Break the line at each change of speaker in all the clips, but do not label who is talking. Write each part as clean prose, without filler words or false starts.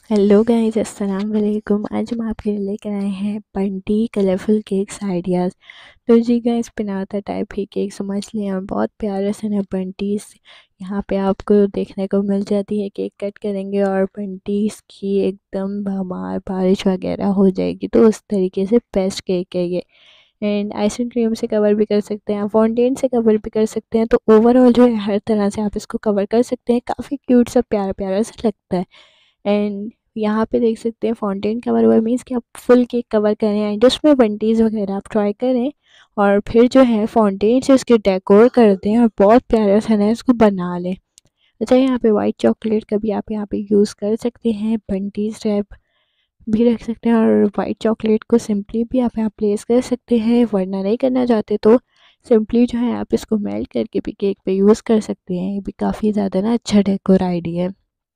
Hello guys, अस्सलाम वालेकुम। आज हम आपके लिए लेकर आए हैं बंटी कलरफुल केक्स आइडियाज़। तो जी गाइस, पिनाता टाइप ही केक समझ लें और बहुत प्यारे से ना बंटीज यहाँ पे आपको देखने को मिल जाती है। केक कट करेंगे और बंटीज की एकदम भमार बारिश वगैरह हो जाएगी। तो उस तरीके से बेस्ट केक है ये। एंड आइसक्रीम क्रीम से कवर भी कर सकते हैं, फाउंटेन से कवर भी कर सकते हैं। तो ओवरऑल जो है हर तरह से आप इसको कवर कर सकते हैं। काफ़ी क्यूट सा प्यारा प्यारा सा लगता है। एंड यहाँ पे देख सकते हैं फाउंटेन कवर हुआ मीन्स कि आप फुल केक कवर करें एंड उसमें बंटीज वगैरह आप ट्राई करें और फिर जो है फाउंटेन से उसके डेकोर कर दें और बहुत प्यारा सा ना इसको बना लें। अच्छा, यहाँ पे वाइट चॉकलेट का भी आप यहाँ पे यूज़ कर सकते हैं, बंटीज रैप भी रख सकते हैं और वाइट चॉकलेट को सिंपली भी आप यहाँ प्लेस कर सकते हैं। वरना नहीं करना चाहते तो सिंपली जो है आप इसको मेल्ट करके भी केक पे यूज़ कर सकते हैं। ये भी काफ़ी ज़्यादा ना अच्छा डेकोर आइडिया है।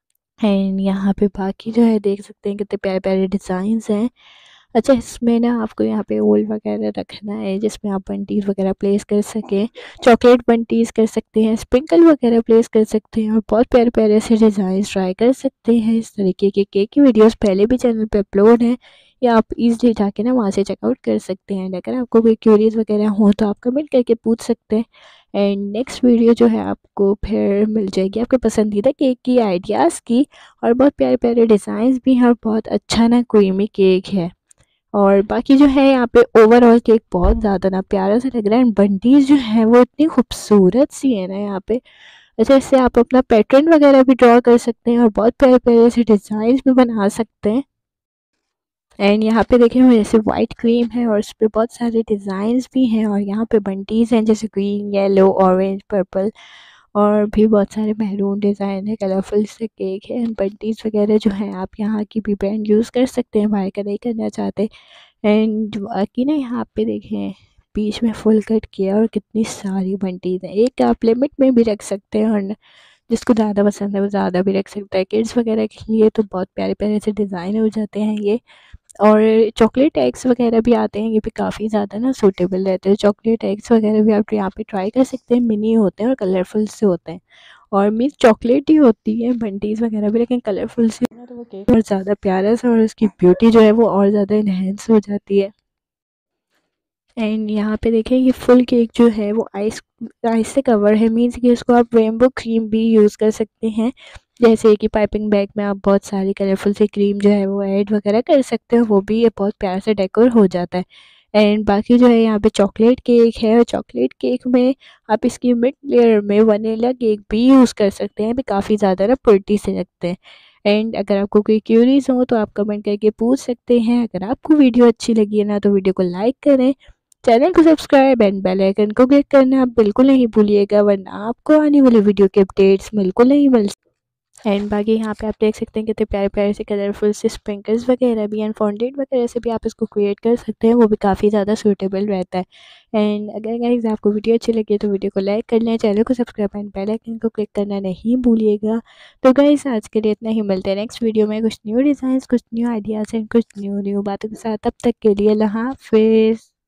एंड यहाँ पे बाकी जो है देख सकते हैं कितने प्यारे प्यारे डिज़ाइंस हैं। अच्छा, इसमें ना आपको यहाँ पे ओल वगैरह रखना है जिसमें आप बंटीज वगैरह प्लेस कर सकें। चॉकलेट बंटीज कर सकते हैं, स्प्रिंकल वगैरह प्लेस कर सकते हैं और बहुत प्यारे प्यारे से डिज़ाइन ट्राई कर सकते हैं। इस तरीके के केक की वीडियोस पहले भी चैनल पे अपलोड हैं, या आप इजीली जाके ना वहाँ से चेकआउट कर सकते हैं। अगर आपको कोई क्यूरीज वगैरह हो तो आप कमेंट करके पूछ सकते हैं। एंड नेक्स्ट वीडियो जो है आपको फिर मिल जाएगी आपके पसंदीदा केक की आइडियाज़ की। और बहुत प्यारे प्यारे डिज़ाइंस भी हैं और बहुत अच्छा ना क्रीमी केक है। और बाकी जो है यहाँ पे ओवरऑल केक बहुत ज़्यादा ना प्यारा सा लग रहा है एंड बंटीज जो है वो इतनी खूबसूरत सी है ना यहाँ पे। अच्छा, इससे आप अपना पैटर्न वगैरह भी ड्रॉ कर सकते हैं और बहुत प्यारे प्यारे से डिज़ाइन भी बना सकते हैं। एंड यहाँ पे देखें वो जैसे वाइट क्रीम है और उस पर बहुत सारे डिज़ाइंस भी हैं और यहाँ पे बंटीज हैं जैसे ग्रीन, येलो, ऑरेंज, पर्पल और भी बहुत सारे मैरून डिज़ाइन है। कलरफुल से केक है एंड बंटीज वगैरह जो हैं आप यहाँ की भी ब्रांड यूज़ कर सकते हैं, बाय का नहीं करना चाहते। एंड बाकी ना यहाँ पे देखें बीच में फुल कट किया और कितनी सारी बंटीज हैं। एक आप लिमिट में भी रख सकते हैं और जिसको ज़्यादा पसंद है वो ज़्यादा भी रख सकता है। किड्स वगैरह के लिए तो बहुत प्यारे प्यारे से डिज़ाइन हो जाते हैं ये। और चॉकलेट एग्स वगैरह भी आते हैं, ये भी काफ़ी ज़्यादा ना सूटेबल रहते हैं। चॉकलेट एग्स वगैरह भी आप यहाँ पे ट्राई कर सकते हैं, मिनी होते हैं और कलरफुल से होते हैं। और मीन्स चॉकलेट ही होती है बंटीज वगैरह भी, लेकिन कलरफुल से ना तो वो केक और ज़्यादा प्यारा सा और उसकी ब्यूटी जो है वो और ज़्यादा इन्हेंस हो जाती है। एंड यहाँ पे देखें ये फुल केक जो है वो आइस आइस से कवर है, मीन्स कि इसको आप रेनबो क्रीम भी यूज़ कर सकते हैं। जैसे कि पाइपिंग बैग में आप बहुत सारी कलरफुल सी क्रीम जो है वो ऐड वगैरह कर सकते हो, वो भी ये बहुत प्यार से डेकोर हो जाता है। एंड बाकी जो है यहाँ पे चॉकलेट केक है और चॉकलेट केक में आप इसकी मिड लेयर में वनीला केक भी यूज़ कर सकते हैं, भी काफ़ी ज़्यादा ना प्रिटी से लगते हैं। एंड अगर आपको कोई क्यूरीज हो तो आप कमेंट करके पूछ सकते हैं। अगर आपको वीडियो अच्छी लगी है ना तो वीडियो को लाइक करें, चैनल को सब्सक्राइब एंड बेल आइकन को क्लिक करना आप बिल्कुल नहीं भूलिएगा, वरना आपको आने वाली वीडियो के अपडेट्स बिल्कुल नहीं मिल। एंड बाकी यहाँ पे आप देख सकते हैं कितने प्यारे प्यारे से कलरफुल से स्प्रिंकल्स वगैरह भी एंड फाउंटेन वगैरह से भी आप इसको क्रिएट कर सकते हैं, वो भी काफ़ी ज़्यादा सूटेबल रहता है। एंड अगर गाइस आपको वीडियो अच्छी लगी तो वीडियो को लाइक कर लें, चैनल को सब्सक्राइब एंड बेल आइकन को क्लिक करना नहीं भूलिएगा। तो गाइस आज के लिए इतना ही, मिलते हैं नेक्स्ट वीडियो में कुछ न्यू डिज़ाइन, कुछ न्यू आइडियाज़ एंड कुछ न्यू बातों के साथ। तब तक के लिए अल्लाह हाफिज़।